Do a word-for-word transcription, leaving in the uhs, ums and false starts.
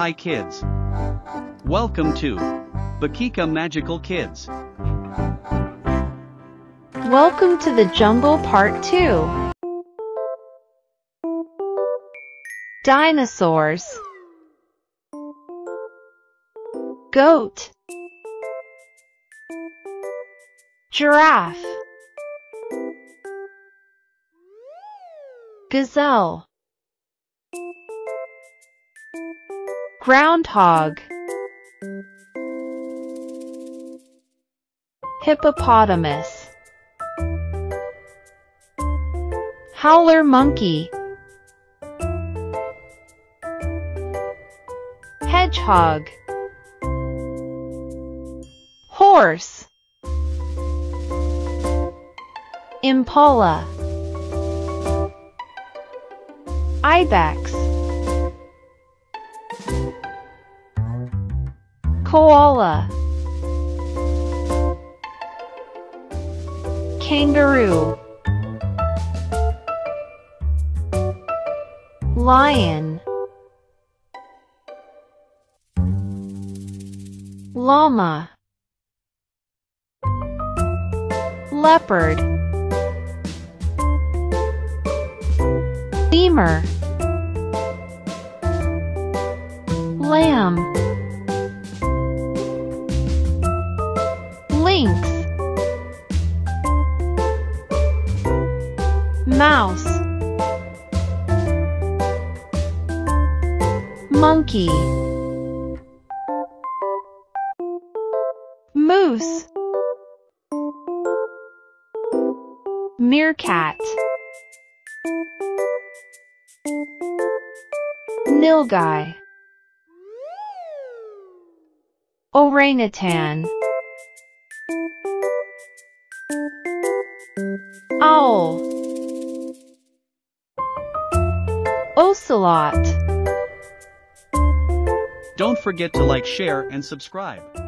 Hi kids. Welcome to Bakika Magical Kids. Welcome to the jungle part two. Dinosaurs. Goat. Giraffe. Gazelle. Groundhog. Hippopotamus. Howler monkey. Hedgehog. Horse. Impala. Ibex. Koala. Kangaroo. Lion. Llama. Leopard. Lemur. Lamb. Lynx. Mouse. Monkey. Moose. Meerkat. Nilgai. Orangutan. Owl. Ocelot. Don't forget to like, share, and subscribe.